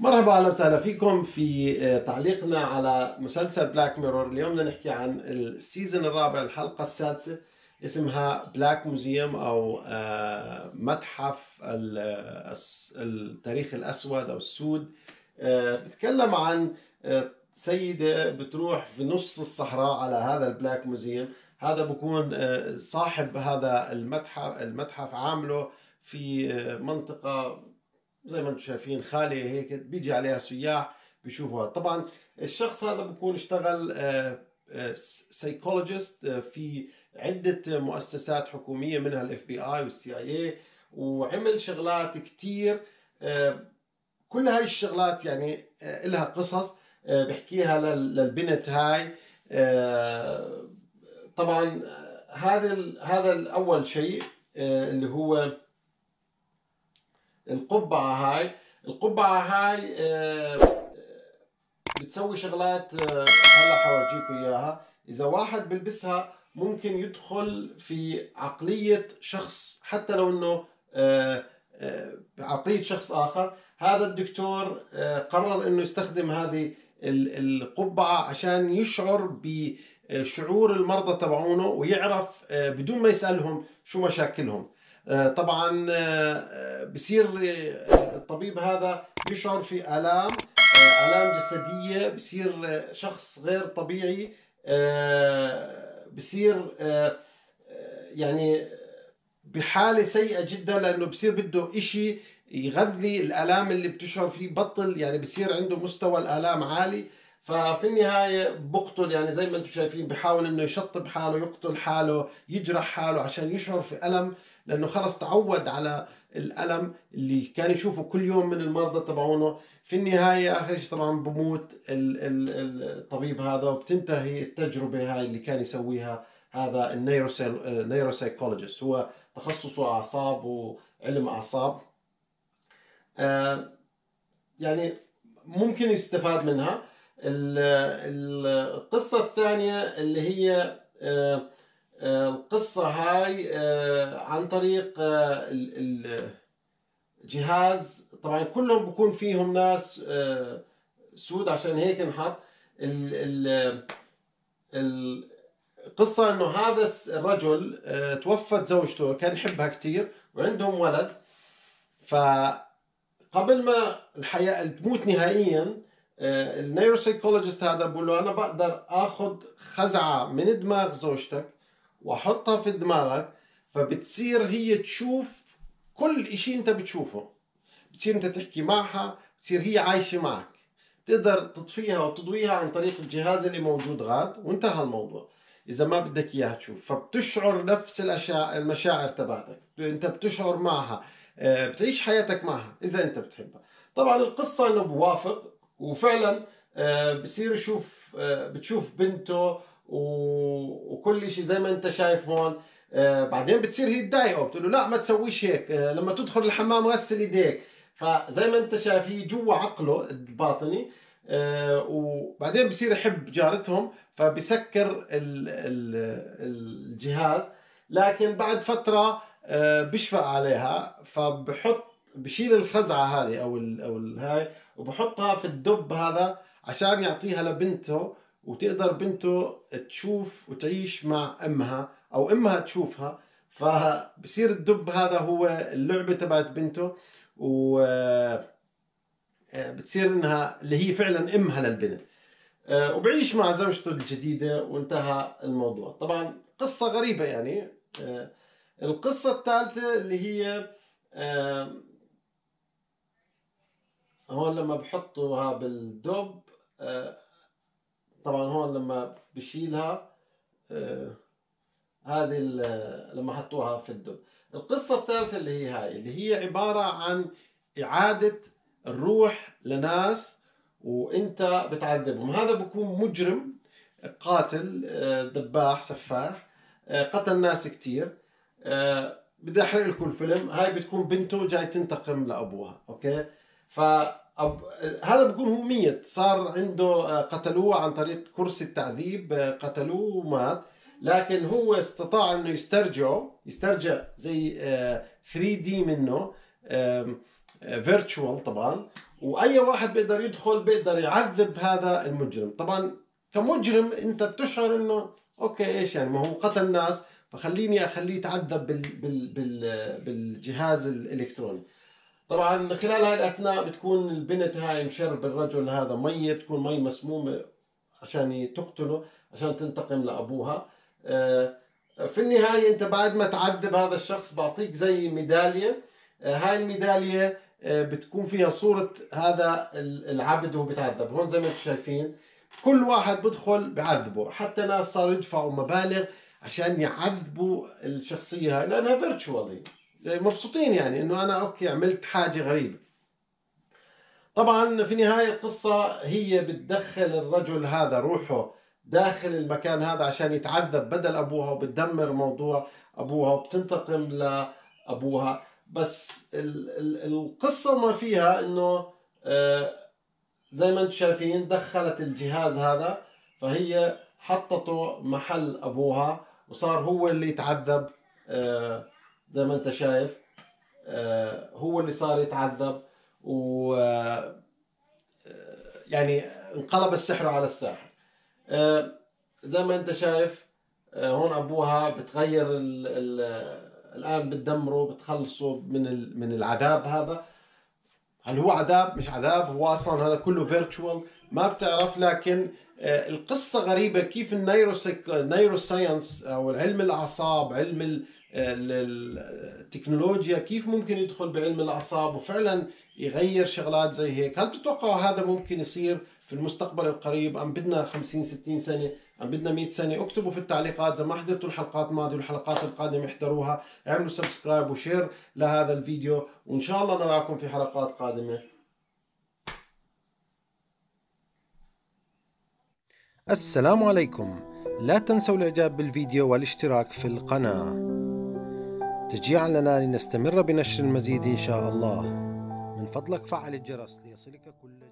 مرحبا، اهلا وسهلا فيكم في تعليقنا على مسلسل بلاك ميرور. اليوم بدنا نحكي عن السيزون الرابع، الحلقة السادسة، اسمها بلاك موزيوم او متحف التاريخ الاسود او السود. بتكلم عن سيدة بتروح في نص الصحراء على هذا البلاك موزيوم. هذا بكون صاحب هذا المتحف عامله في منطقة زي ما انتم شايفين خالية هيك، بيجي عليها سياح بيشوفوها. طبعا الشخص هذا بكون اشتغل سايكولوجيست في عدة مؤسسات حكومية منها الاف بي اي والسي اي اي، وعمل شغلات كتير. كل هاي الشغلات يعني لها قصص بحكيها للبنت هاي. طبعا هذا الأول شيء اللي هو القبعة هاي بتسوي شغلات. هلا حورجيكم اياها. اذا واحد بلبسها ممكن يدخل في عقلية شخص، حتى لو انه عقلية شخص اخر. هذا الدكتور قرر انه يستخدم هذه القبعة عشان يشعر بشعور المرضى تبعونه، ويعرف بدون ما يسألهم شو مشاكلهم. طبعا بصير الطبيب هذا يشعر في آلام جسدية، بصير شخص غير طبيعي. بصير يعني بحالة سيئة جدا، لأنه بصير بده إشي يغذي الآلام اللي بتشعر فيه. بطل يعني بصير عنده مستوى الآلام عالي، ففي النهاية بقتل. يعني زي ما انتم شايفين بحاول انه يشطب حاله، يقتل حاله، يجرح حاله عشان يشعر في ألم، لأنه خلص تعود على الألم اللي كان يشوفه كل يوم من المرضى تبعونه. في النهاية آخر شيء طبعا بموت الطبيب هذا، وبتنتهي التجربة هاي اللي كان يسويها هذا النيروسايكولوجيست. هو تخصصه أعصاب وعلم أعصاب. يعني ممكن يستفاد منها. القصة الثانية اللي هي القصة هاي عن طريق الجهاز. طبعا كلهم بكون فيهم ناس سود، عشان هيك نحط القصة انه هذا الرجل توفت زوجته، كان يحبها كتير وعندهم ولد. فقبل ما الحياة تموت نهائيا، النيروسايكولوجيست هذا بقول له انا بقدر اخذ خزعة من دماغ زوجتك واحطها في دماغك، فبتصير هي تشوف كل اشي انت بتشوفه، بتصير انت تحكي معها، بتصير هي عايشة معك، تقدر تطفيها وتضويها عن طريق الجهاز اللي موجود غاد، وانتهى الموضوع اذا ما بدك اياها تشوف. فبتشعر نفس المشاعر تبعتك، انت بتشعر معها، بتعيش حياتك معها اذا انت بتحبها. طبعا القصة انه بوافق، وفعلا بصير يشوف، بتشوف بنته وكل شيء زي ما انت شايف هون. بعدين بتصير هي تضايقه، بتقول له لا ما تسويش هيك، لما تدخل الحمام غسل ايديك. فزي ما انت شايف هي جوا عقله الباطني. وبعدين بصير يحب جارتهم، فبسكر الجهاز. لكن بعد فترة بيشفق عليها، بشيل الخزعة هذه او هاي، وبحطها في الدب هذا عشان يعطيها لبنته، وتقدر بنته تشوف وتعيش مع امها، او امها تشوفها. فبصير الدب هذا هو اللعبة تبعت بنته، و بتصير انها اللي هي فعلا امها للبنت. وبعيش مع زوجته الجديدة وانتهى الموضوع. طبعا قصة غريبة يعني. القصة الثالثة اللي هي هون لما بحطوها بالدب، طبعا هون لما بشيلها، هذه لما حطوها في الدب. القصة الثالثة اللي هي هاي، اللي هي عبارة عن إعادة الروح لناس وانت بتعذبهم. هذا بكون مجرم قاتل، ذباح سفاح، قتل ناس كتير. بدي احرق لكم الفيلم. هاي بتكون بنته جاي تنتقم لابوها، اوكي. هذا بكون هو ميت، صار عنده قتلوه عن طريق كرسي التعذيب، قتلوه ومات. لكن هو استطاع انه يسترجع زي 3D منه، فيرتشوال طبعا. واي واحد بيقدر يدخل بيقدر يعذب هذا المجرم. طبعا كمجرم انت بتشعر انه اوكي ايش يعني، ما هو قتل ناس، فخليني اخليه يتعذب بالجهاز الالكتروني. طبعا خلال هاي الاثناء بتكون البنت هاي مشرب الرجل هذا مية، بتكون مي مسمومة عشان تقتله، عشان تنتقم لابوها. في النهاية انت بعد ما تعذب هذا الشخص بعطيك زي ميدالية. هاي الميدالية بتكون فيها صورة هذا العبد وهو بيتعذب. هون زي ما انتم شايفين كل واحد بدخل بعذبه، حتى ناس صاروا يدفعوا مبالغ عشان يعذبوا الشخصية هاي لأنها فيرتشوال، هي مبسوطين يعني انه انا اوكي عملت حاجة غريبة. طبعا في نهاية القصة هي بتدخل الرجل هذا روحه داخل المكان هذا عشان يتعذب بدل أبوها، وبتدمر موضوع أبوها وبتنتقم لأبوها. بس القصة وما فيها إنه زي ما انتم شايفين دخلت الجهاز هذا، فهي حطته محل أبوها وصار هو اللي يتعذب. زي ما انت شايف هو اللي صار يتعذب، و يعني انقلب السحر على الساحر. زي ما انت شايف هون ابوها بتغير الان بتدمره، بتخلصه من العذاب هذا. هل هو عذاب مش عذاب، هو اصلا هذا كله فيرتشوال ما بتعرف. لكن القصه غريبه كيف النيرو ساينس او علم الاعصاب، علم التكنولوجيا، كيف ممكن يدخل بعلم الاعصاب وفعلا يغير شغلات زي هيك. هل تتوقع هذا ممكن يصير في المستقبل القريب، ام بدنا 50 60 سنه، ام بدنا 100 سنه؟ اكتبوا في التعليقات. اذا ما حضرتوا الحلقات الماضيه والحلقات القادمه احضروها، اعملوا سبسكرايب وشير لهذا الفيديو، وان شاء الله نراكم في حلقات قادمه. السلام عليكم. لا تنسوا الاعجاب بالفيديو والاشتراك في القناة تشجيعا لنا لنستمر بنشر المزيد إن شاء الله. من فضلك فعل الجرس ليصلك كل